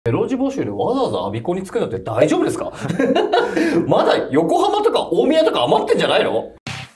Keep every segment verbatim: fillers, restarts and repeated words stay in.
路地募集でわざわざ我孫子に作るのって大丈夫ですか？まだ横浜とか大宮とか余ってんじゃないの？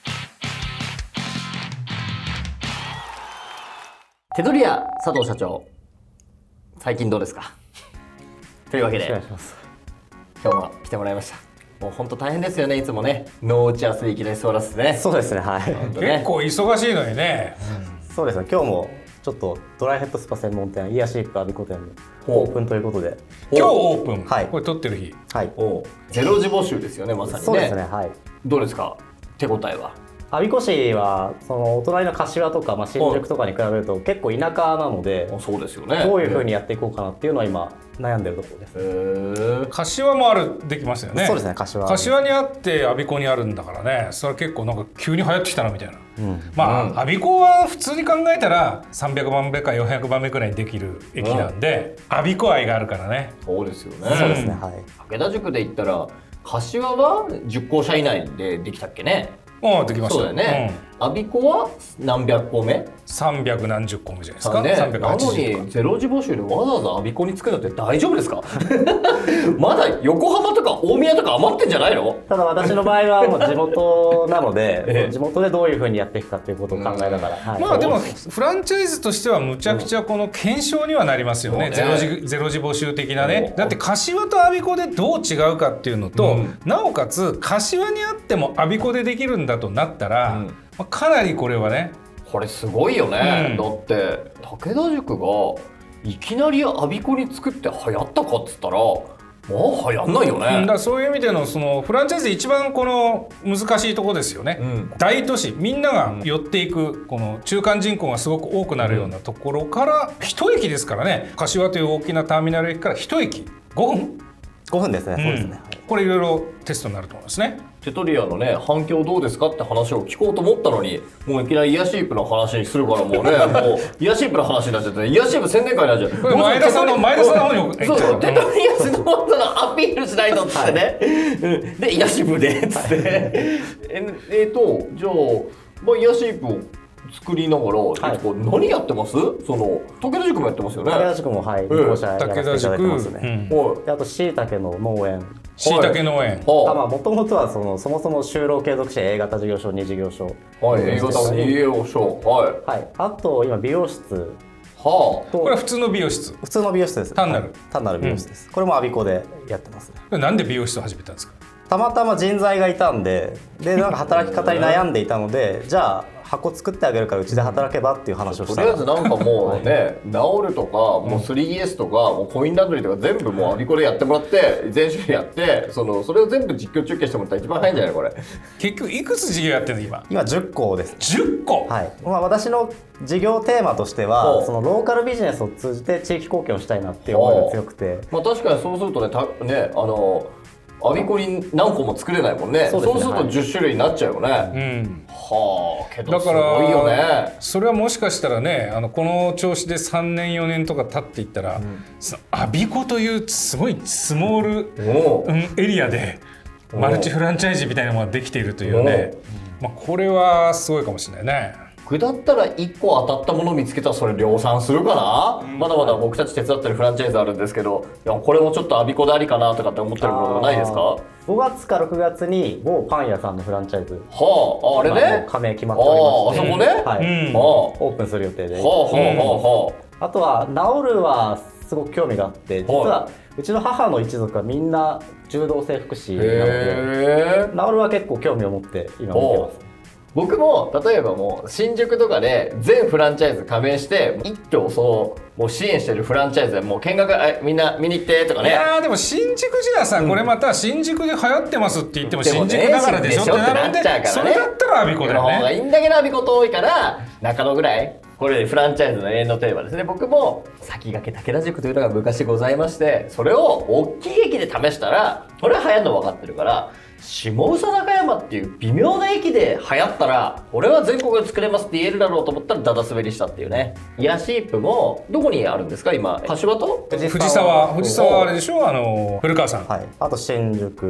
手取り屋佐藤社長、最近どうですか？というわけで今日は来てもらいました。もう本当大変ですよね、いつもね、ノー打ち合わせでいきなり座らせてね。 そうですね、はい。 ね、 結構忙しいのにね。 うん、そうですね、今日もちょっとドライヘッドスパ専門店イヤシープ我孫子店のオープンということで。 今日オープン。 はい。 これ撮ってる日。 はい。 おゼロ時募集ですよね、まさにね。 そうですね、はい。 どうですか、手応えは？ 我孫子市はそのお隣の柏とか、まあ、新宿とかに比べると結構田舎なので、 そうですよね。 どういうふうにやっていこうかなっていうのは今悩んでるところです。 へえ。 柏もあるできますよね。 そうですね、柏。 柏にあって我孫子にあるんだからね。それは結構なんか急に流行ってきたなみたいな。うん、まあ、うん、我孫子は普通に考えたらさんびゃくばんめかよんひゃくばんめくらいにできる駅なんで、うん、我孫子愛があるからね。 そうですよね。 そうですね、はい。 武田塾で言ったら柏はじゅっこうしゃ以内でできたっけね。 ああ、できました。 そうだよね。我孫子は何百個目？ 三百何十個目じゃないですか。 ね、 三百八十個。 なのにゼロ時募集でわざわざ我孫子に作るのって大丈夫ですか？まだ横浜とか大宮とか余ってんじゃないの？ ただ私の場合はもう地元なので、ええ、地元でどういうふうにやっていくかっていうことを考えながら、はい、 まあでもフランチャイズとしてはむちゃくちゃこの検証にはなりますよね。ゼロ時ゼロ時募集的なね。だって柏と我孫子でどう違うかっていうのと、うん、なおかつ柏にあっても我孫子でできるんだとなったら、うん、まあかなりこれはね。 これすごいよね、うん、だって武田塾がいきなり我孫子に作って流行ったかっつったらまあ流行んないよね。 だからそういう意味でのそのフランチャイズで一番この難しいところですよね、うん、大都市みんなが寄っていくこの中間人口がすごく多くなるようなところから一駅ですからね。柏という大きなターミナル駅から一駅ごふんごふんですね、うん、そうですね。 これいろいろテストになると思いますね。 テトリアのね反響どうですかって話を聞こうと思ったのにもういきなりイヤシープの話にするからもうねもうイヤシープの話になっちゃってイヤシープ宣伝会になっちゃって、これ前田さんの前田さんの方に送ってそうそうテトリアスノートのアピールしないとっつってね、はい、でイヤシープでっつってええーとじゃあ、まあ、イヤシープを作りながら、はい、何やってます？その武田塾もやってますよね。 武田塾もはい、にこしゃやらせていただいてますね。うん、であとしいたけの農園、 しいたけ農園。 あ、まあ元々はそのそもそも就労継続者 A 型事業所に事業所、 はい、A 型に事業所、はい、 はい。あと今美容室。 はあ、 これは普通の美容室。 普通の美容室です。 単なる、 単なる美容室です。これも我孫子でやってます。 なんで美容室を始めたんですか？ たまたま人材がいたんで、でなんか働き方に悩んでいたので、じゃあ箱作ってあげるからうちで働けばっていう話をした。 とりあえずなんかもうね、治るとかもう スリーイーエス とかもうコインランドリーとか全部もう我孫子でやってもらって全種類やってそのそれを全部実況中継してもらったら一番早いんじゃないこれ。 結局いくつ事業やってるの今？ 今じゅっこです。 じゅっこ。 はい。まあ私の事業テーマとしてはそのローカルビジネスを通じて地域貢献をしたいなっていう思いが強くて。 まあ確かにそうするとねたねあの。我孫子に何個も作れないもんね。そうですね、そうするとじゅっしゅるいになっちゃうよね。はい、うん、はあ、けどすごいよね。 それはもしかしたらね、あのこの調子でさんねんよねんとか経っていったら、うん、我孫子というすごいスモール、うん、エリアでマルチフランチャイズみたいなものができているというね、まあこれはすごいかもしれないね。 だったらいっこ当たったものを見つけたらそれ量産するかな、うん、まだまだ僕たち手伝ってるフランチャイズあるんですけど、いやこれもちょっと我孫子でありかなとかって思ってるものがないですか？ ごがつかろくがつに某パン屋さんのフランチャイズ、 はあ、あれね、 加盟決まっておりまして、 ああそこね、 はい、うん、オープンする予定で、はあはあはあ、あとは治るはすごく興味があって、実はうちの母の一族はみんな柔道整復師なので、治るは結構興味を持って今見てます。 僕も例えばもう新宿とかで全フランチャイズ加盟して一挙そのもう支援してるフランチャイズでもう見学みんな見に行ってとかね。 いやーでも新宿じゃさ、うん、これまた新宿で流行ってますって言っても新宿だからでしょってなるんで、それだったら我孫子だよね。 の方がいいんだけど我孫子遠いから中野ぐらい。これフランチャイズの永遠のテーマですね。僕も先駆け武田塾というのが昔ございまして、それを大きい駅で試したらこれは流行るの分かってるから下総中山っていう微妙な駅で流行ったら俺は全国で作れますって言えるだろうと思ったらダダ滑りしたっていうね。イヤシープもどこにあるんですか今？柏と藤沢藤沢あれでしょ、あの古川さん。 はい、あと新宿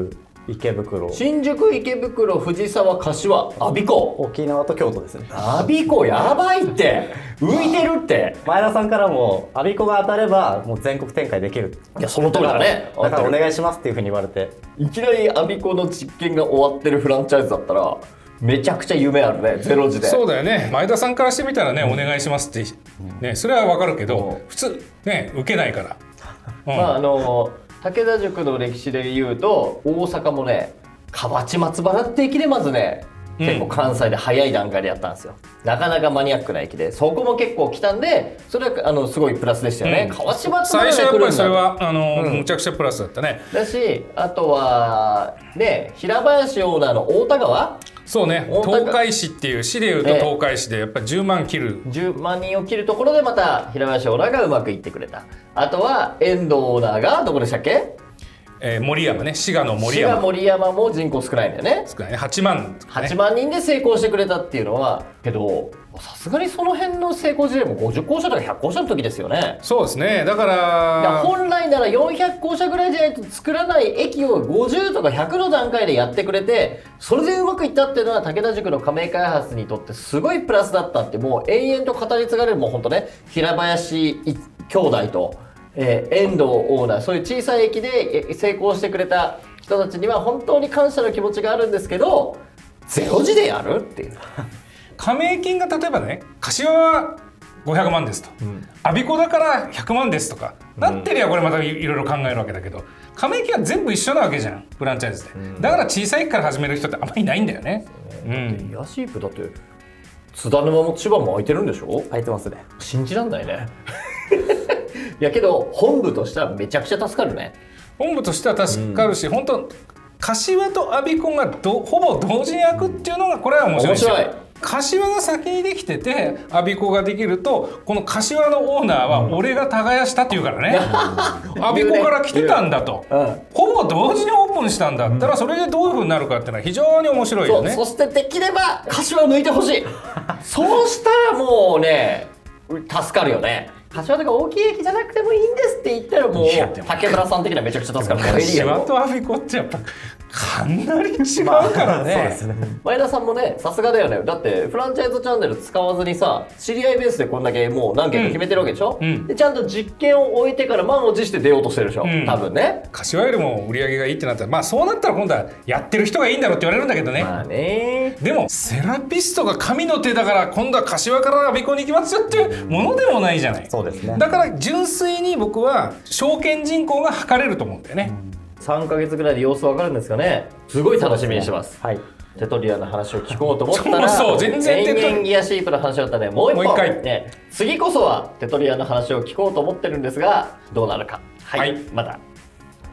池袋、 新宿、池袋、藤沢、柏、我孫子。 沖縄と京都ですね。 我孫子やばいって、浮いてるって。 前田さんからも我孫子が当たればもう全国展開できる。 いやその通りだね。 だからお願いしますっていうふうに言われて、 いきなり我孫子の実験が終わってるフランチャイズだったらめちゃくちゃ夢あるね、ゼロ時で。 そうだよね。前田さんからしてみたらね、うん、お願いしますってね、それはわかるけど、うん、普通ね受けないから。 うん、まああの武田塾の歴史で言うと大阪もね、河内松原って駅でまずね、結構関西で早い段階でやったんですよ。うん、なかなかマニアックな駅で、そこも結構来たんで、それはあのすごいプラスでしたよね。うん、河内松原で来るんだ。最初やっぱりそれはあの、うん、むちゃくちゃプラスだったね。 だし、あとはね、平林オーナーの太田川。 そうね、東海市っていう市でいうと東海市でやっぱりじゅうまん切る、 じゅうまん人を切るところでまた平林オーナーがうまくいってくれた。あとは遠藤オーナーがどこでしたっけ？ えー、森山ね、滋賀の森山。 滋賀森山も人口少ないんだよね。 少ないね、はちまん、ね、 はちまん人で成功してくれたっていうのは、けどさすがにその辺の成功事例もごじゅっこうしゃとかひゃっこうしゃの時ですよね。 そうですね。だから本来ならよんひゃっこうしゃぐらいじゃないと作らない駅をごじゅうとかひゃくの段階でやってくれて、それでうまくいったっていうのは武田塾の加盟開発にとってすごいプラスだったって、もう永遠と語り継がれる、もうほんとね、平林兄弟と、えー、遠藤オーナー、そういう小さい駅で成功してくれた人たちには本当に感謝の気持ちがあるんですけど、ゼロ時でやるっていう。 加盟金が例えばね、柏はごひゃくまんですと、うん、我孫子だからひゃくまんですとか、うん、なってりゃこれまたいろいろ考えるわけだけど、加盟金は全部一緒なわけじゃん、フランチャイズで、うん、だから小さい駅から始める人ってあんまりいないんだよね。 ヤシープだって津田沼も千葉も空いてるんでしょ。 空いてますね。 信じらんないね。いやけど本部としてはめちゃくちゃ助かるね。 本部としては助かるし、うん、本当柏と我孫子がどほぼ同時に開くっていうのがこれは面白いですよ。面白い。柏が先にできてて我孫子ができると、この柏のオーナーは俺が耕したっていうからね、うん、我孫子から来てたんだと、うん、ほぼ同時にオープンしたんだったら、それでどういうふうになるかっていうのは非常に面白いよね。 そ, そしてできれば柏を抜いてほしい。そうしたらもうね助かるよね。柏とか大きい駅じゃなくてもいいんですって言ったら、もう竹村さん的にはめちゃくちゃ助かる。 柏と我孫子ってやっぱかなり違うからね。そうですね。 前田さんもね、さすがだよね。だってフランチャイズチャンネル使わずにさ、知り合いベースでこんだけもう何件か決めてるわけでしょ、うん、でちゃんと実験を終えてから満を持して出ようとしてるでしょ、うん、多分ね。 柏よりも売り上げがいいってなったら、まあそうなったら今度はやってる人がいいんだろうって言われるんだけどね。 まあね。 でもセラピストが神の手だから今度は柏から我孫子に行きますよっていうものでもないじゃない。 そうですね。 だから純粋に僕は証券人口が測れると思うんだよね。 うん、さんかげつぐらいで様子わかるんですかね。すごい楽しみにしてます。はい。テトリアの話を聞こうと思ったら、 そう全然テトリア、 延々ギアシープの話だったね。もう一本、もう一回、ね、次こそはテトリアの話を聞こうと思ってるんですが、どうなるか。はい、はい、また。